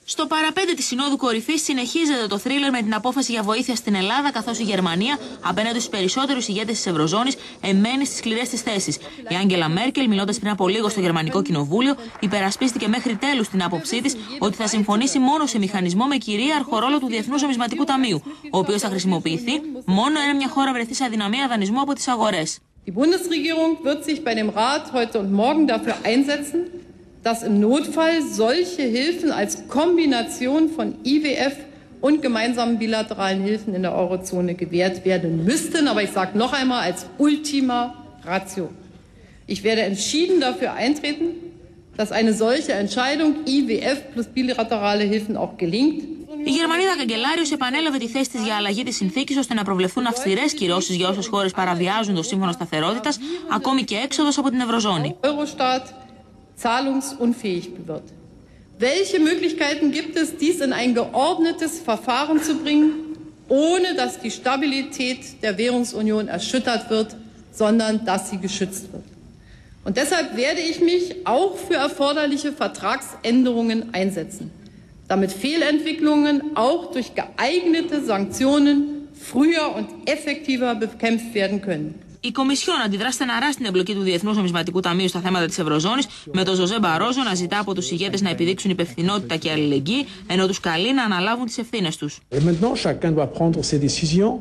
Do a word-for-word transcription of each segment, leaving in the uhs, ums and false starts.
Στο παραπέντε της Συνόδου Κορυφής συνεχίζεται το θρίλερ με την απόφαση για βοήθεια στην Ελλάδα, καθώς η Γερμανία, απέναντι στους περισσότερους ηγέτες της Ευρωζώνης, εμένει στις σκληρές της θέσεις. Η Άγγελα Μέρκελ, μιλώντας πριν από λίγο στο Γερμανικό Κοινοβούλιο, υπερασπίστηκε μέχρι τέλους την άποψή της ότι θα συμφωνήσει μόνο σε μηχανισμό με κυρίαρχο ρόλο του Διεθνούς Νομισματικού Ταμείου, ο οποίος θα χρησιμοποιηθεί μόνο εάν μια χώρα βρεθεί σε αδυναμία δανεισμού από τις αγορές. Die Bundesregierung wird sich bei dem Rat heute und morgen dafür einsetzen, dass im Notfall solche Hilfen als Kombination von I W F und gemeinsamen bilateralen Hilfen in der Eurozone gewährt werden müssten. Aber ich sage noch einmal als Ultima Ratio. Ich werde entschieden dafür eintreten, dass eine solche Entscheidung I W F plus bilaterale Hilfen auch gelingt. Η Γερμανίδα καγκελάριος επανέλαβε τη θέση της για αλλαγή της συνθήκης ώστε να προβλεφθούν αυστηρές κυρώσεις για όσες χώρες παραβιάζουν το σύμφωνο σταθερότητας, ακόμη και έξοδος από την Ευρωζώνη. Zahlungsunfähig wird. Welche Möglichkeiten gibt es, dies in ein geordnetes Verfahren zu bringen, ohne dass die Stabilität der Währungsunion erschüttert wird, sondern dass sie geschützt wird? Und deshalb werde ich mich auch für erforderliche Vertragsänderungen einsetzen, damit Fehlentwicklungen auch durch geeignete Sanktionen früher und effektiver bekämpft werden können. Η Κομισιόν αντιδρά στεναρά στην εμπλοκή του Διεθνούς Νομισματικού Ταμείου στα θέματα της Ευρωζώνης, με τον Ζωζέ Μπαρόζο να ζητά από τους ηγέτες να επιδείξουν υπευθυνότητα και αλληλεγγύη, ενώ τους καλεί να αναλάβουν τις ευθύνες τους. Maintenant, chacun doit prendre ses décisions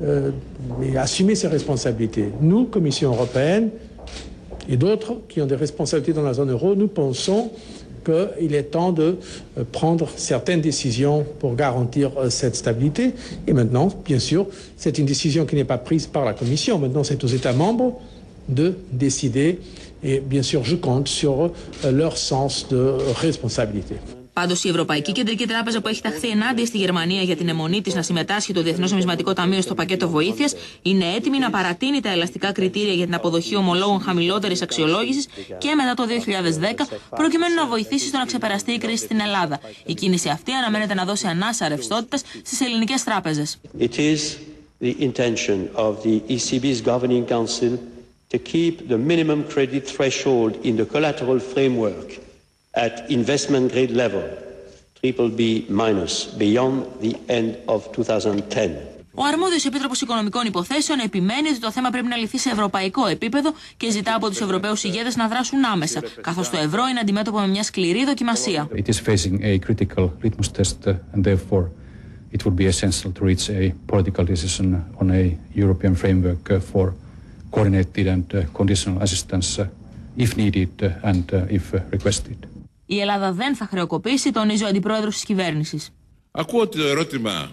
et assumer ses responsabilités. Nous, Commission européenne et d'autres qui ont des responsabilités dans la zone euro, nous pensons qu'il est temps de prendre certaines décisions pour garantir cette stabilité. Et maintenant, bien sûr, c'est une décision qui n'est pas prise par la Commission. Maintenant, c'est aux États membres de décider. Et bien sûr, je compte sur leur sens de responsabilité. Πάντως, η Ευρωπαϊκή Κεντρική Τράπεζα, που έχει ταχθεί ενάντια στη Γερμανία για την αιμονή της να συμμετάσχει το Διεθνές Νομισματικό Ταμείο στο πακέτο βοήθειας, είναι έτοιμη να παρατείνει τα ελαστικά κριτήρια για την αποδοχή ομολόγων χαμηλότερης αξιολόγησης και μετά το δύο χιλιάδες δέκα, προκειμένου να βοηθήσει στο να ξεπεραστεί η κρίση στην Ελλάδα. Η κίνηση αυτή αναμένεται να δώσει ανάσα ρευστότητας στις ελληνικές τράπεζες. It is the intention of the E C B's Governing Council to keep the minimum credit threshold in the collateral framework at investment grade level, triple B minus, beyond the end of twenty ten. Ο αρμόδιος Επίτροπος Οικονομικών Υποθέσεων επιμένει ότι το θέμα πρέπει να λυθεί σε ευρωπαϊκό επίπεδο και ζητά από τους Ευρωπαίους ηγέτες να δράσουν άμεσα, καθώς το ευρώ είναι αντιμέτωπο με μια σκληρή δοκιμασία. It is facing a critical litmus test and therefore it would be essential to reach a political decision on a European framework for coordinated and conditional assistance if needed and if requested. Η Ελλάδα δεν θα χρεοκοπήσει, τονίζει ο αντιπρόεδρος της κυβέρνησης. Ακούω το ερώτημα,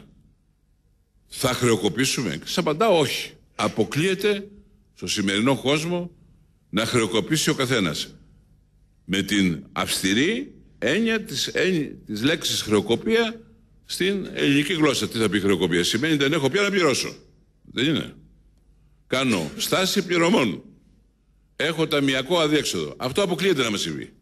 θα χρεοκοπήσουμε? Και σας απαντάω όχι. Αποκλείεται στο σημερινό κόσμο να χρεοκοπήσει ο καθένας. Με την αυστηρή έννοια της, έννοια της λέξης χρεοκοπία στην ελληνική γλώσσα. Τι θα πει χρεοκοπία? Σημαίνει δεν έχω πια να πληρώσω. Δεν είναι. Κάνω στάση πληρωμών. Έχω ταμιακό αδιέξοδο. Αυτό αποκλείεται να μας συμβεί.